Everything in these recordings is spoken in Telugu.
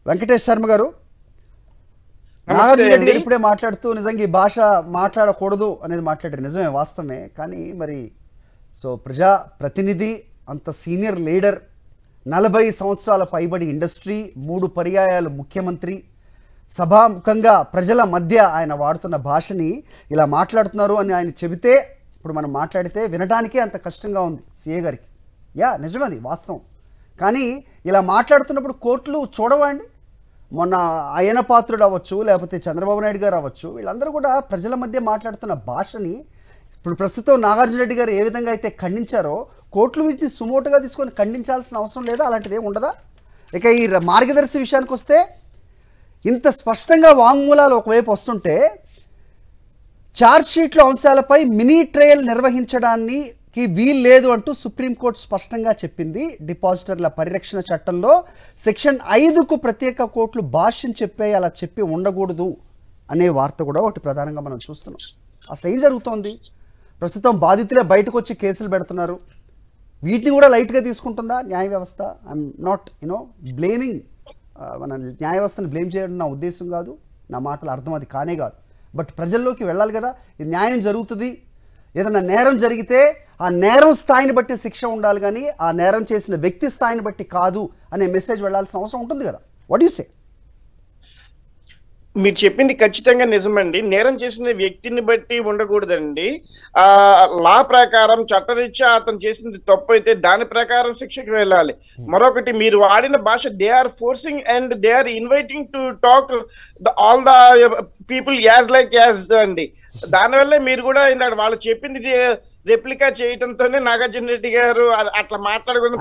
వెంకటేష్ శర్మ గారు, నాగార్జున రెడ్డి గారు ఇప్పుడే మాట్లాడుతూ నిజంగా ఈ భాష మాట్లాడకూడదు అనేది మాట్లాడారు. నిజమే, వాస్తవమే. కానీ మరి సో ప్రజా ప్రతినిధి, అంత సీనియర్ లీడర్, 40 సంవత్సరాల పైబడి ఇండస్ట్రీ, 3 పర్యాయాలు ముఖ్యమంత్రి, సభాముఖంగా ప్రజల మధ్య ఆయన వాడుతున్న భాషని ఇలా మాట్లాడుతున్నారు అని ఆయన చెబితే, ఇప్పుడు మనం మాట్లాడితే వినడానికే అంత కష్టంగా ఉంది సీఏ గారికి. యా, నిజమది, వాస్తవం. కానీ ఇలా మాట్లాడుతున్నప్పుడు కోర్టులు చూడవండి. మొన్న అయ్యన పాత్రుడు అవ్వచ్చు, లేకపోతే చంద్రబాబు నాయుడు గారు అవ్వచ్చు, వీళ్ళందరూ కూడా ప్రజల మధ్య మాట్లాడుతున్న భాషని ఇప్పుడు ప్రస్తుతం నాగార్జున రెడ్డి గారు ఏ విధంగా అయితే ఖండించారో, కోర్టులు వీటిని సుమోటుగా తీసుకొని ఖండించాల్సిన అవసరం లేదా? అలాంటిది ఏమి ఉండదా? ఇక ఈ మార్గదర్శి విషయానికి వస్తే, ఇంత స్పష్టంగా వాంగ్మూలాలు ఒకవైపు వస్తుంటే, ఛార్జ్షీట్లో అంశాలపై మినీ ట్రయల్ నిర్వహించడానికి వీలు లేదు అంటూ సుప్రీంకోర్టు స్పష్టంగా చెప్పింది. డిపాజిటర్ల పరిరక్షణ చట్టంలో సెక్షన్ 5కు ప్రత్యేక కోర్టులు భాష్యం చెప్పే, అలా చెప్పి ఉండకూడదు అనే వార్త కూడా ఒకటి ప్రధానంగా మనం చూస్తున్నాం. అసలు ఏం జరుగుతోంది? ప్రస్తుతం బాధితులే బయటకు వచ్చి కేసులు పెడుతున్నారు. వీటిని కూడా లైట్గా తీసుకుంటుందా న్యాయ వ్యవస్థ? ఐఎమ్ నాట్ బ్లేమింగ్, మన న్యాయ వ్యవస్థను బ్లేమ్ చేయడం నా ఉద్దేశం కాదు, నా మాటల అర్థం అది కానే కాదు. బట్ ప్రజల్లోకి వెళ్ళాలి కదా, ఇది న్యాయం జరుగుతుంది. ఏదైనా నేరం జరిగితే ఆ నేరం స్థాయిని బట్టి శిక్ష ఉండాలి, కానీ ఆ నేరం చేసిన వ్యక్తి స్థాయిని బట్టి కాదు అనే మెసేజ్ వెళ్ళాల్సిన అవసరం ఉంటుంది కదా. What you say? మీరు చెప్పింది ఖచ్చితంగా నిజమండి. నేరం చేసిన వ్యక్తిని బట్టి ఉండకూడదండి. లా ప్రకారం చట్టరీత్యా అతను చేసింది తప్పు అయితే దాని ప్రకారం శిక్షకు వెళ్ళాలి. మరొకటి, మీరు వాడిన భాష, they are forcing and they are inviting to talk all the people as like as అండి. దానివల్లే మీరు కూడా ఇందాక వాళ్ళు చెప్పింది రెప్లికా చేయటంతోనే నాగార్జున రెడ్డి గారు అట్లా మాట్లాడకూడదు,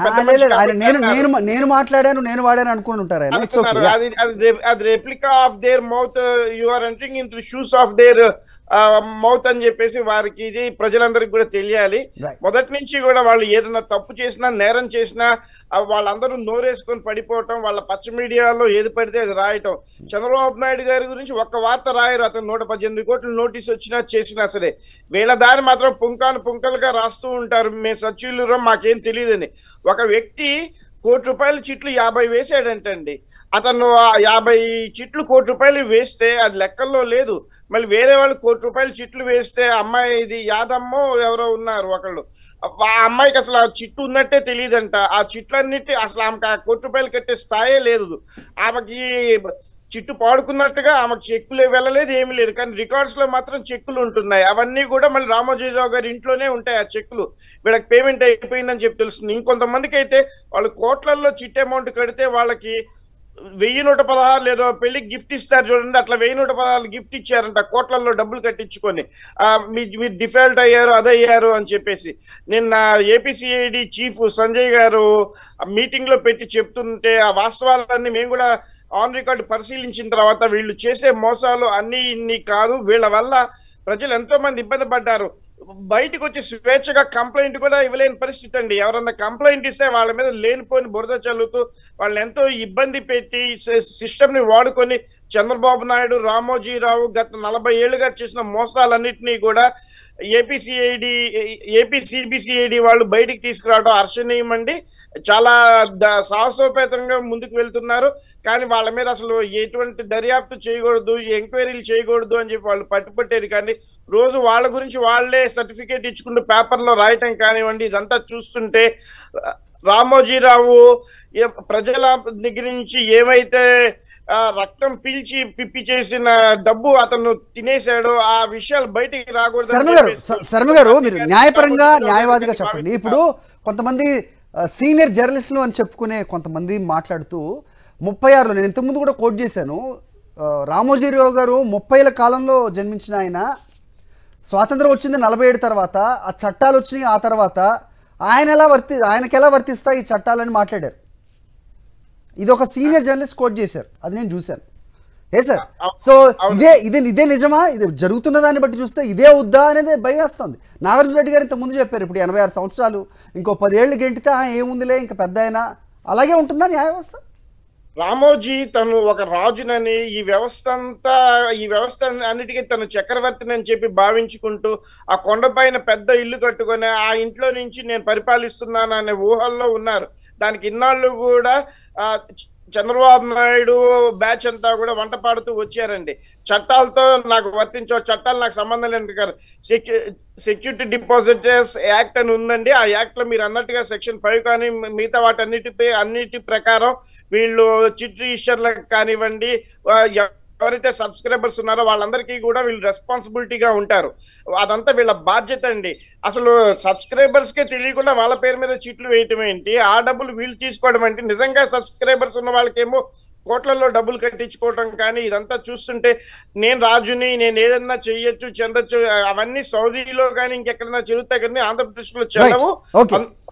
నేను మాట్లాడాను, నేను వాడాను అనుకుని ఉంటారు. అది replica of their mouth, you are entering into shoes of their mouth అని చెప్పేసి వారికి ఇది ప్రజలందరికీ కూడా తెలియాలి. మొదటి నుంచి కూడా వాళ్ళు ఏదైనా తప్పు చేసినా, నేరం చేసినా వాళ్ళందరూ నోరేసుకొని పడిపోవటం, వాళ్ళ పచ్చ మీడియాలో ఏది పడితే అది రాయటం. చంద్రబాబు నాయుడు గారి గురించి ఒక్క వార్త రాయరు. అతను 118 కోట్ల నోటీస్ వచ్చినా చేసినా సరే, వీళ్ళ దారి మాత్రం పుంకలుగా రాస్తూ ఉంటారు. మేము సచివులు మాకేం తెలియదని. ఒక వ్యక్తి ₹1 కోటి చిట్లు 50 వేసాడంటండి. అతను 50 చిట్లు ₹1 వేస్తే అది లెక్కల్లో లేదు. మళ్ళీ వేరే వాళ్ళు ₹1 చిట్లు వేస్తే, అమ్మాయి ఇది యాదమ్మో ఎవరో ఉన్నారు ఒకళ్ళు, ఆ అమ్మాయికి అసలు ఆ చిట్టు ఉన్నట్టే తెలియదంట. ఆ చిట్లన్నిటి అసలు ఆమెకు ₹1 కట్టే స్థాయే లేదు. ఆమెకి చిట్టు పాడుకున్నట్టుగా ఆమెకు చెక్కులు వెళ్ళలేదు, ఏమీ లేదు. కానీ రికార్డ్స్ లో మాత్రం చెక్కులు ఉంటున్నాయి. అవన్నీ కూడా మళ్ళీ రామోజీ రావు గారి ఇంట్లోనే ఉంటాయి ఆ చెక్కులు. వీళ్ళకి పేమెంట్ అయిపోయిందని చెప్పి తెలుస్తుంది. ఇంకొంతమందికి అయితే వాళ్ళు కోట్లల్లో చిట్ అమౌంట్ కడితే వాళ్ళకి 1116 లేదో పెళ్లికి గిఫ్ట్ ఇస్తారు చూడండి, అట్లా 1116 గిఫ్ట్ ఇచ్చారంట కోట్లలో డబ్బులు కట్టించుకొని. మీరు డిఫాల్ట్ అయ్యారు, అదయ్యారు అని చెప్పేసి. నిన్న ఏపీసీఐడి చీఫ్ సంజయ్ గారు మీటింగ్ లో పెట్టి చెప్తుంటే, ఆ వాస్తవాలన్నీ మేము కూడా ఆన్ రికార్డ్ పరిశీలించిన తర్వాత, వీళ్ళు చేసే మోసాలు అన్ని ఇన్ని కాదు, వీళ్ళ వల్ల ప్రజలు ఎంతో మంది ఇబ్బంది పడ్డారు. బయటకు వచ్చి స్వేచ్ఛగా కంప్లైంట్ కూడా ఇవ్వలేని పరిస్థితి అండి. ఎవరన్నా కంప్లైంట్ ఇస్తే వాళ్ళ మీద లేనిపోని బురద చల్లుతూ వాళ్ళని ఎంతో ఇబ్బంది పెట్టి సిస్టమ్ ని వాడుకొని చంద్రబాబు నాయుడు, రామోజీ రావు గత 40 ఏళ్లుగా చేసిన మోసాలన్నింటినీ కూడా ఏపీసీబీసీఐడి వాళ్ళు బయటికి తీసుకురావడం హర్షణీయమండి. చాలా సాహసోపేతంగా ముందుకు వెళ్తున్నారు. కానీ వాళ్ళ మీద అసలు ఎటువంటి దర్యాప్తు చేయకూడదు, ఎంక్వైరీలు చేయకూడదు అని చెప్పి వాళ్ళు పట్టుపట్టేది. కానీ రోజు వాళ్ళ గురించి వాళ్ళే సర్టిఫికేట్ ఇచ్చుకుంటూ పేపర్లో రాయటం కానివ్వండి, ఇదంతా చూస్తుంటే రామోజీరావు ప్రజల దగ్గర నుంచి ఏమైతే రక్తం పీల్చి పిప్పి చేసిన డబ్బు అతను తినేశాడు, ఆ విషయాలు బయటికి రాకూడదు. శర్మ గారు, మీరు న్యాయపరంగా న్యాయవాదిగా చెప్పండి. ఇప్పుడు కొంతమంది సీనియర్ జర్నలిస్టులు అని చెప్పుకునే కొంతమంది మాట్లాడుతూ 36లో, నేను ఇంతకుముందు కూడా కోట్ చేశాను, రామోజీరావు గారు 30ల కాలంలో జన్మించిన ఆయన, స్వాతంత్రం వచ్చింది 47 తర్వాత, ఆ చట్టాలు వచ్చినాయి ఆ తర్వాత, ఆయనకి ఎలా వర్తిస్తాయి ఈ చట్టాలని మాట్లాడారు. ఇది ఒక సీనియర్ జర్నలిస్ట్ కోట్ చేశారు, అది నేను చూశాను. ఏ సార్, సో ఇదే నిజమా? ఇది జరుగుతున్న దాన్ని బట్టి చూస్తే ఇదే వద్దా అనేది భయం వేస్తుంది. నాగార్జున రెడ్డి గారు ఇంత ముందు చెప్పారు, ఇప్పుడు 86 సంవత్సరాలు, ఇంకో 10 ఏళ్ళు గెంటితే ఏముందిలే ఇంకా పెద్ద అయినా, అలాగే ఉంటుందా న్యాయ వ్యవస్థ? రామోజీ తను ఒక రాజునని, ఈ వ్యవస్థ అన్నిటికీ తను చక్రవర్తిని అని చెప్పి భావించుకుంటూ ఆ కొండపైన పెద్ద ఇల్లు కట్టుకొని ఆ ఇంట్లో నుంచి నేను పరిపాలిస్తున్నాను అనే ఊహల్లో ఉన్నారు. దానికి ఇన్నాళ్ళు కూడా చంద్రబాబు నాయుడు బ్యాచ్ అంతా కూడా వంట పాడుతూ వచ్చారండి. చట్టాలతో నాకు వర్తించవు, చట్టాలు నాకు సంబంధం లేదు. సెక్యూరిటీ డిపాజిటర్స్ యాక్ట్ అని ఉందండి. ఆ యాక్ట్ లో మీరు అన్నట్టుగా సెక్షన్ 5 కానీ మిగతా అన్నిటి ప్రకారం వీళ్ళు చిట్ రిజిస్టర్లకు కానివ్వండి, ఎవరైతే సబ్స్క్రైబర్స్ ఉన్నారో వాళ్ళందరికీ కూడా వీళ్ళు రెస్పాన్సిబిలిటీగా ఉంటారు. అదంతా వీళ్ళ బాధ్యత అండి. అసలు సబ్స్క్రైబర్స్ కే తెలియకుండా వాళ్ళ పేరు మీద చీట్లు వేయటం ఏంటి, ఆ డబ్బులు వీళ్ళు తీసుకోవడం ఏంటి? నిజంగా సబ్స్క్రైబర్స్ ఉన్న వాళ్ళకేమో కోట్లలో డబ్బులు కట్టించుకోవటం. కానీ ఇదంతా చూస్తుంటే నేను రాజుని, నేను ఏదన్నా చెయ్యొచ్చు చెందొచ్చు, అవన్నీ సౌదీలో కానీ ఇంకెక్కడన్నా జరుగుతాయి కానీ ఆంధ్రప్రదేశ్ లో చెల్లవు.